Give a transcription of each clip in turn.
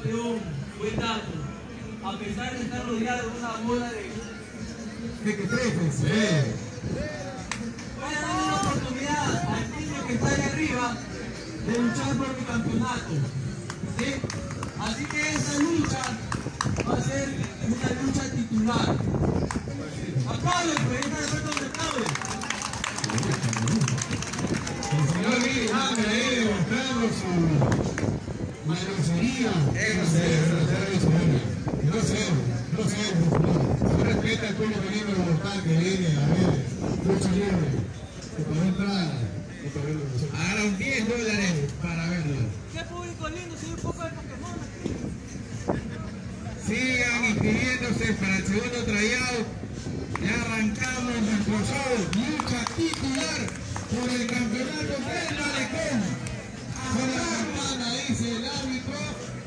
campeón, buen dato. A pesar de estar rodeado de una bola de que trefes, voy a darle una oportunidad al niño que está ahí arriba de luchar por mi campeonato. ¿Sí? Así que esa lucha va a ser una lucha titular. ¡Aplausos! ¡Presidente Alberto de aplaude! El señor Billy Hammer ahí demostrando su grosería. No respeta el pueblo que viene a votar, que viene a ver lucha libre, que por entrada. Ahora un $10 para verlo. ¡Qué público lindo! Soy un poco de Pokémon aquí. Sigan inscribiéndose para el segundo tryout. Ya arrancamos nuestro show. Lucha titular por el campeonato del malecón. Con la campana, dice el árbitro.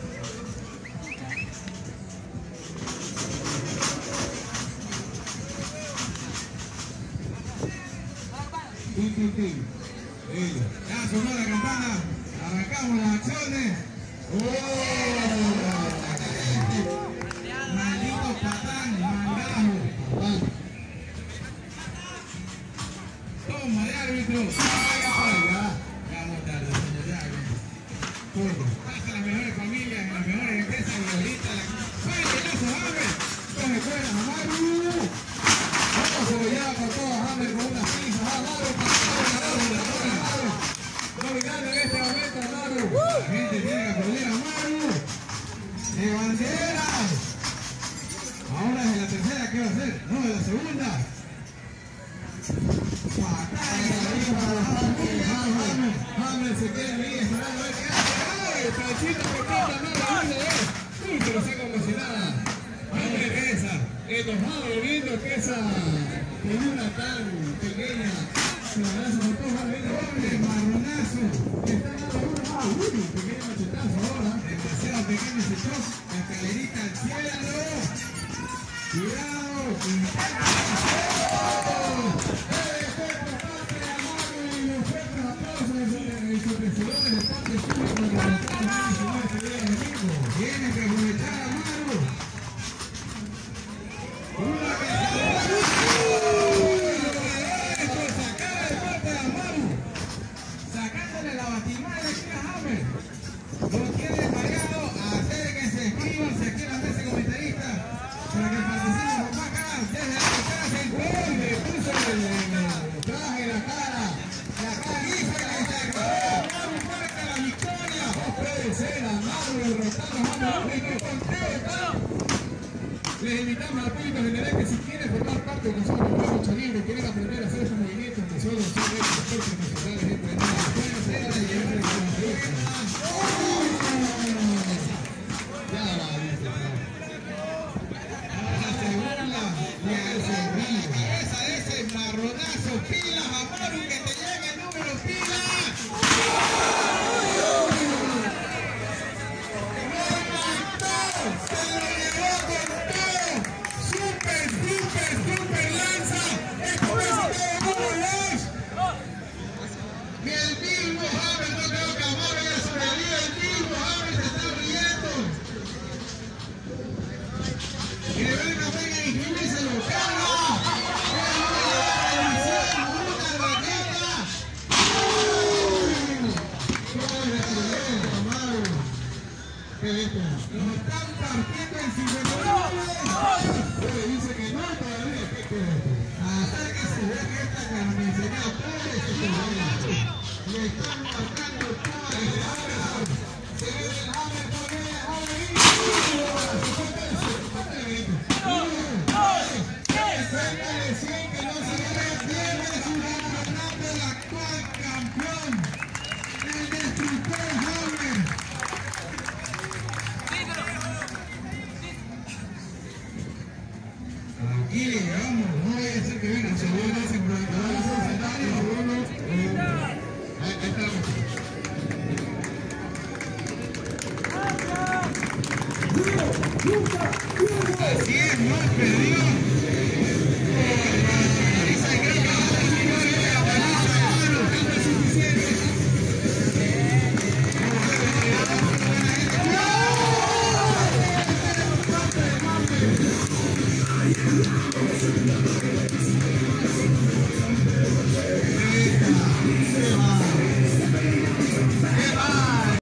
Ya sonó la campana. Arrancamos las acciones. Maldito patán, mangajo. Toma de árbitro. Ya no tarde, señor. Ya. Pasa las mejores familias, en las mejores empresas y ahorita coge fuera, Amaru. Vamos, se lo lleva con todo Hammer con una pinza. Dominando en este momento, Amaru. La gente tiene que aplaudir a Amaru. De banderas. Ahora es de la tercera, ¿qué va a hacer? No, de la segunda. Hammer se queda ahí esperando a ver qué hace. ¡Ay! Franchito que toca, no lo se lo saca como si nada. Hammer esa, enojado viendo que esa figura tan pequeña se la lanza por todos lados. Doble marronazo. Está dando un pequeño machetazo ahora. Demasiado pequeño ese choc. La escalerita al cielo. Cuidado. Tiene que aprovechar a Amaru. Sacar el golpe de Amaru. Sacándole la batimada aquí a Hammer. Lo tiene pagado. Acérquense, escríbanse aquí a la mesa de comentaristas para que participen con más ganas. Desde la casa en gol. Le puso el traje en la cara. La cara lisa que le sacó. Amaru marca la victoria. No puede ser. Amaru derrotando a Hammer. Les invitamos al público general que si quieren formar parte de nosotros de la lucha libre, quieren aprender a hacer esos movimientos que solo son de profesionales emprendidos, pueden hacer a llevar el conocimiento. Ya va, dice. Ahora se burla de ese río. Cabeza de ese marronazo. Pilas, Amaru, que te llegue el número, pilas. Nos están partiendo en 59. Se dice que no, todavía que hasta que se vea que esta carnicería pobre se le están